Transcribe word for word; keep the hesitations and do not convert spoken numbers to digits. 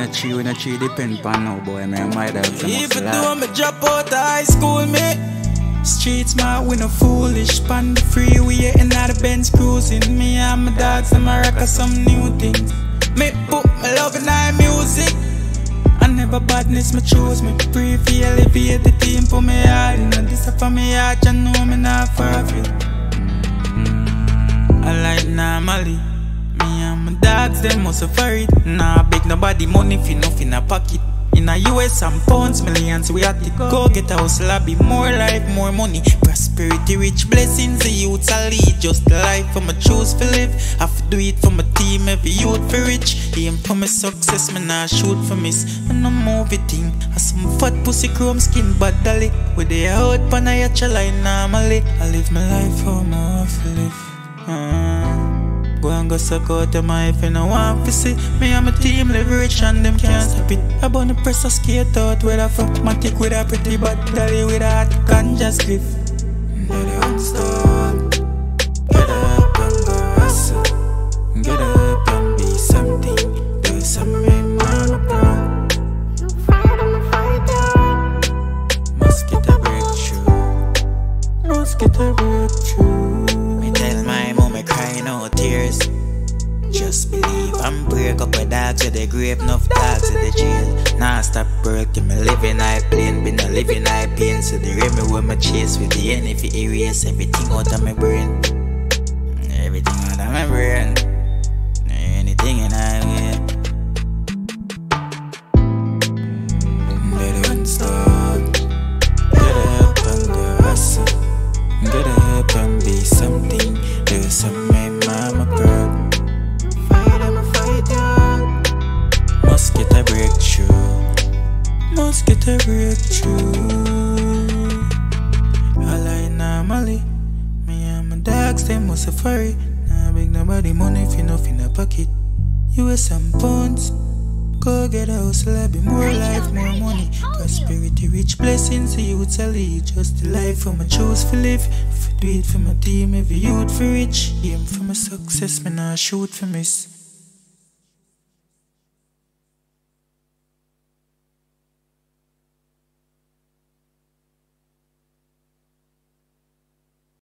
a tree, when a tree depend on no boy, man, my dog. Even though me drop out of high school, me street smart, we no foolish. Pan the freeway in the Benz cruising. Me and my dogs and my rock some new things. Me put my love in our music. I never badness, me choose me. Free for elevate the team for me hard. And this is for me heart, you know me not for a feel. I like normally. Me and my dogs, them must suffer it. Nah, beg nobody money for nothing in a pocket. In a U S and pounds, millions we have to go get a house lobby. More life, more money, prosperity, rich blessings. The youths I lead, just the life for my choose for live. Have to do it for my team, every youth for rich. Aim for my success, me nah shoot for miss. And no movie thing, I some fat pussy chrome skin bad dolly. With the out pan I a line normally. I live my life how I want to live. uh. Go and go suck out them if you no want to see. Me and my team live rich and them can't stop it. I wanna press a skate out with a fuckmatic, with a pretty bad dolly, with a hot ganja spliff. Let it unstop. Get up and go hustle. Get up and be something. Do something, man, proud. Must get a breakthrough. Must get a breakthrough. Tell my mama crying out tears. Just believe I'm break up a dog to the grave, enough dogs to the jail. Nah stop working, me living I plain, been a living I pain. So the rim with my chase with the end if it erase everything out of my brain. Everything out of my brain. Anything in I way. Let it unstop. Get up and go hustle. Get up and be something. Do something, mama proud. Fight, I'ma fight, yeah. Must get a breakthrough. Must get a breakthrough. I like normally. Me and my dogs, they must suffer it. Nah beg nobody money if you nothing in a pocket. U S and pounds. Go get a house, lobby, more life, more money. Prosperity, rich blessings, the youth I lead. Just the life for my choose for live. If I do it for my team, every youth for rich. Aim for my success, me nah shoot for miss.